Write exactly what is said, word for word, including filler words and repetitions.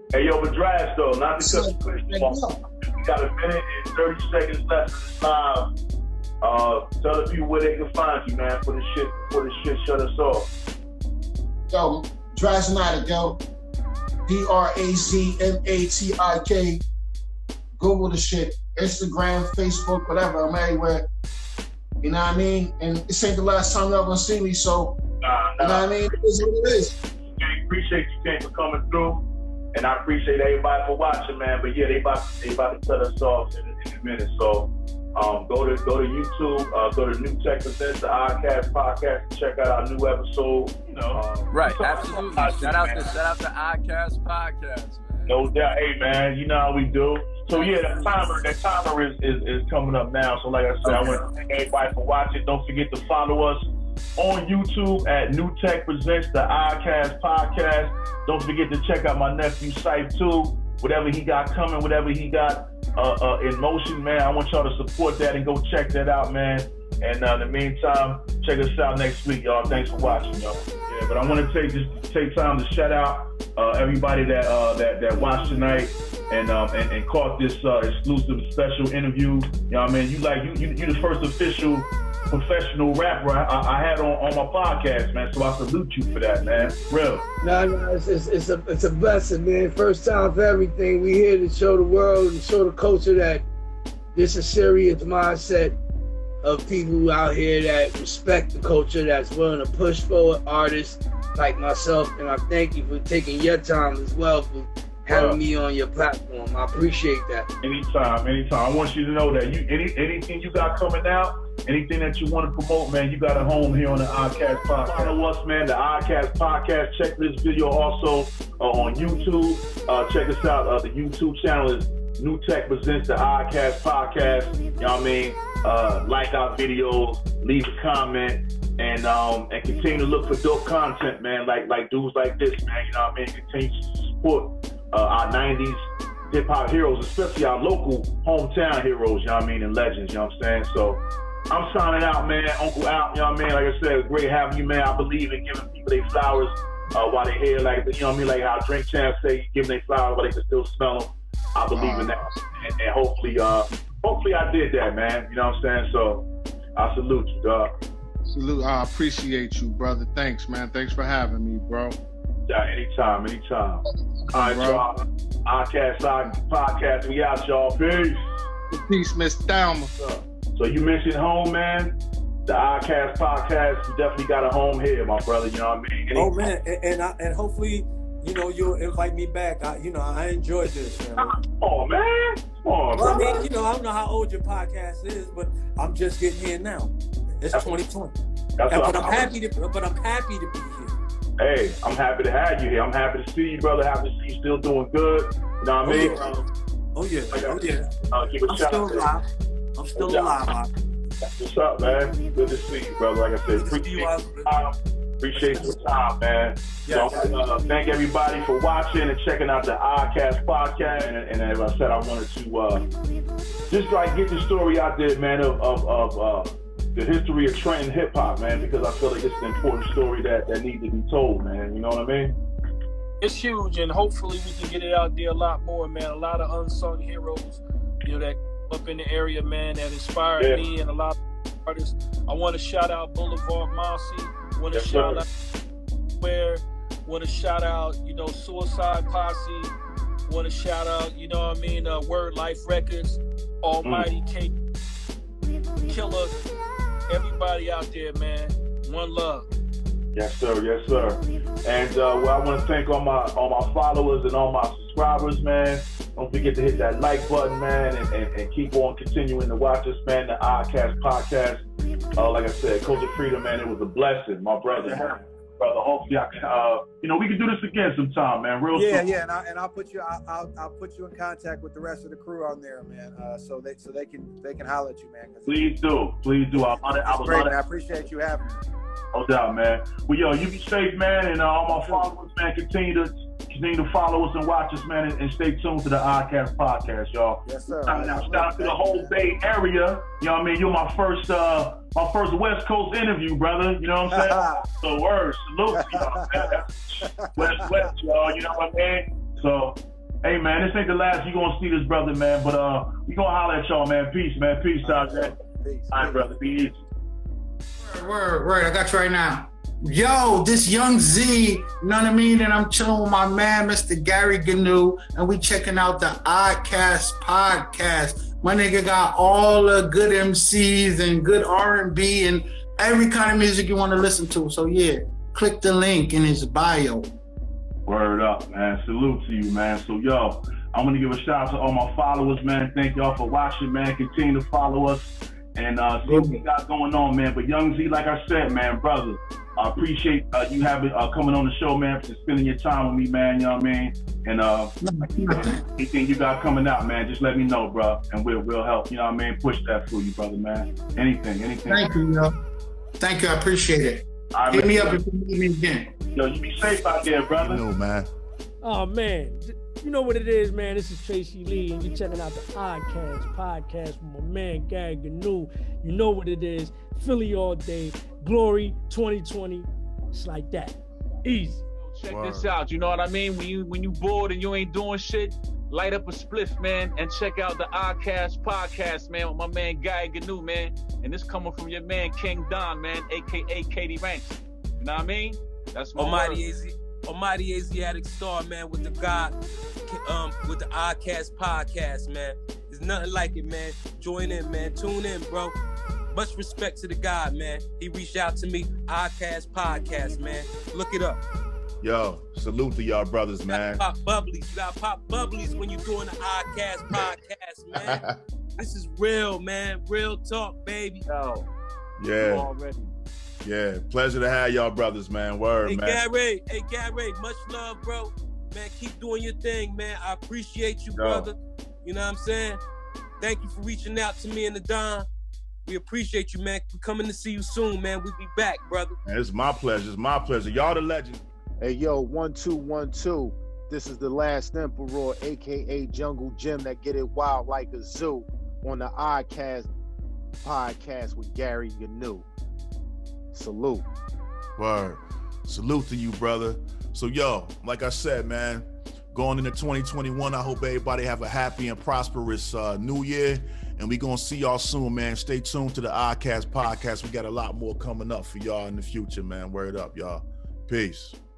Hey, yo, but Drash, though, not to cut the question off. We got a minute and thirty seconds left in this live. Uh, tell the people where they can find you, man, for the shit, before the shit shut us off. Yo, Drazmatic, yo. D R A Z M A T I K. Google the shit. Instagram, Facebook, whatever. I'm everywhere. You know what I mean? And this ain't the last time y'all gonna see me, so nah, nah. you know what I mean? It is what it is. I appreciate you, Ken, for coming through. And I appreciate everybody for watching, man. But yeah, they about, they about to cut us off in, in a minute. So um, go to go to YouTube, uh, go to New Tech Presents, the iCast podcast, and check out our new episode. You know, um, right? Absolutely. Shout out to shout out to iCast podcast, man. No doubt, hey man, you know how we do. So yeah, that timer, that timer is, is is coming up now. So like I said, okay. I want to thank everybody for watching. Don't forget to follow us on YouTube at New Tech Presents, the iCast podcast. Don't forget to check out my nephew Syfe too. Whatever he got coming, whatever he got uh, uh, in motion, man. I want y'all to support that and go check that out, man. And uh, in the meantime, check us out next week, y'all. Thanks for watching, y'all. Yeah, but I want to take just take time to shout out uh, everybody that uh, that that watched tonight and um, and, and caught this uh, exclusive special interview. You know what I mean? You like you you, you the first official professional rapper I, I had on, on my podcast, man. So I salute you for that, man. Real. No, no, it's, it's, it's a it's a blessing, man. First time for everything. We here to show the world and show the culture that this is a serious mindset of people out here that respect the culture, that's willing to push forward artists like myself. And I thank you for taking your time as well for having uh, me on your platform. I appreciate that. Anytime, anytime. I want you to know that you any anything you got coming out, anything that you want to promote, man, you got a home here on the iCast podcast. Follow us, man, the iCast podcast. Check this video also uh, on YouTube. Uh, check us out. Uh, the YouTube channel is New Tech Presents, the iCast podcast. You know what I mean? Uh, like our videos, leave a comment, and um, and continue to look for dope content, man. Like like dudes like this, man. You know what I mean? Continue to support uh, our nineties hip hop heroes, especially our local hometown heroes. You know what I mean? And legends. You know what I'm saying? So I'm signing out, man. Uncle out. You know what I mean? Like I said, it's great having you, man. I believe in giving people their flowers uh, while they're here. Like you know what I mean? Like how Drink Champs say, give them their flowers while they can still smell them. I believe in that, and, and hopefully, uh, hopefully I did that, man. You know what I'm saying? So I salute you, dog. Salute. I appreciate you, brother. Thanks, man. Thanks for having me, bro. Yeah, anytime, anytime. All right, y'all. iCast podcast. We out, y'all. Peace. Peace, Miss Thelma. So you mentioned home, man. The iCast podcast. You definitely got a home here, my brother. You know what I mean? Any- oh man, and and, I, and hopefully, you know, you'll invite me back. I, you know, I enjoyed this, man. Come on, man. Come on, well, bro. I mean, you know, I don't know how old your podcast is, but I'm just getting here now. It's that's twenty twenty. That's and, but I'm, I'm happy to. But I'm happy to be here. Hey, I'm happy to have you here. I'm happy to see you, brother. Happy to see you still doing good. You know what I mean? Oh yeah. Oh yeah. Oh, yeah. Uh, give a I'm shout still out alive. I'm still alive. alive. What's up, man? Good to see you, brother. Like I said, appreciate your time. Appreciate your time, man. Yeah, so, yeah. Uh, thank everybody for watching and checking out the iCast podcast. And, and as I said, I wanted to uh, just like get the story out there, man, of of, of uh, the history of Trenton hip hop, man, because I feel like it's an important story that that needs to be told, man. You know what I mean? It's huge, and hopefully we can get it out there a lot more, man. A lot of unsung heroes, you know, that up in the area, man, that inspired yeah. me and a lot of artists. I want to shout out Boulevard Marcy. Want to yes, shout sir. out Where. Want to shout out, you know, Suicide Posse. Want to shout out, you know what I mean, uh, Word Life Records, Almighty mm. K, Killer, everybody out there, man. One love. Yes, sir. Yes, sir. And uh, well, I want to thank all my all my followers and all my subscribers, man. Don't forget to hit that like button, man, and, and, and keep on continuing to watch us, man. The iCast podcast. Uh, like I said, Culture Freedom, man, it was a blessing, my brother. Yeah. Brother, hopefully I can, uh, you know, we can do this again sometime, man. Real yeah, soon. yeah, and, I, and I'll put you, I'll, I'll, I'll put you in contact with the rest of the crew on there, man. Uh, so they, so they can, they can holler at you, man. Please do, please do. I, I, I, great, man. I appreciate you having me. No doubt, man. Well, yo, you be safe, man, and uh, all my followers, man, continue to continue to follow us and watch us, man, and, and stay tuned to the iCast podcast, y'all. Yes, sir. Now, now shout out to the whole Bay Area. You know what I mean? You're my first, uh, my first West Coast interview, brother. You know what I'm saying? So, word, salute, y'all. West, West, y'all. You know what I mean? So, Hey, man, this ain't the last you gonna see this brother, man. But uh, we gonna holler at y'all, man. Peace, man. Peace out there. All right, brother. Be easy. Word, word, word. I got you right now. Yo, this Young Z, you know what I mean? And I'm chilling with my man, Mister Gary Gnu, and we checking out the Oddcast podcast. My nigga got all the good M Cs and good R and B and every kind of music you want to listen to. So yeah, click the link in his bio. Word up, man. Salute to you, man. So yo, I'm gonna give a shout out to all my followers, man. Thank y'all for watching, man. Continue to follow us and uh, see what we got going on, man. But Young Z, like I said, man, brother, I appreciate uh, you having uh, coming on the show, man, for spending your time with me, man. You know what I mean? And uh, anything you got coming out, man, just let me know, bro, and we'll we'll help. You know what I mean? Push that for you, brother, man. Anything, anything. Thank you, yo. Thank you. I appreciate it. Right, Hit me up if you need me again. Yo, you be safe out there, brother. You know, man. Oh man, you know what it is, man. This is Tracy Lee, and you're checking out the Oddcast podcast with my man Gary Gnu. You know what it is. Philly all day. Glory twenty twenty. It's like that. Easy. Check Word. this out. You know what I mean? When you when you bored and you ain't doing shit, light up a spliff, man, and check out the Oddcast podcast, man, with my man Gary Gnu, man. And this coming from your man King Don, man, aka Katie Ranks. You know what I mean? That's my Almighty Asi- Almighty Asiatic Star, man, with the God, um, with the Oddcast podcast, man. There's nothing like it, man. Join in, man. Tune in, bro. Much respect to the God, man. He reached out to me, Oddcast podcast, man. Look it up. Yo, salute to y'all brothers, man. You gotta pop bubblies. You gotta pop bubblies when you're doing the Oddcast podcast, man. This is real, man. Real talk, baby. Yo, yeah. Already. Yeah, pleasure to have y'all brothers, man. Word, hey, man. Gary, hey, Gary, much love, bro. Man, keep doing your thing, man. I appreciate you, Yo. brother. You know what I'm saying? Thank you for reaching out to me and the Don. We appreciate you, man. We're coming to see you soon, man. We'll be back, brother. Man, it's my pleasure. It's my pleasure. Y'all the legends. Hey, yo, one, two, one, two. This is the Last Emperor, a k a. Jungle Jim, that get it wild like a zoo on the Oddcast podcast with Gary Gnu. Salute. Word. Salute to you, brother. So, yo, like I said, man, going into twenty twenty-one, I hope everybody have a happy and prosperous uh, new year. And we going to see y'all soon, man. Stay tuned to the Oddcast podcast. We got a lot more coming up for y'all in the future, man. Word up, y'all. Peace.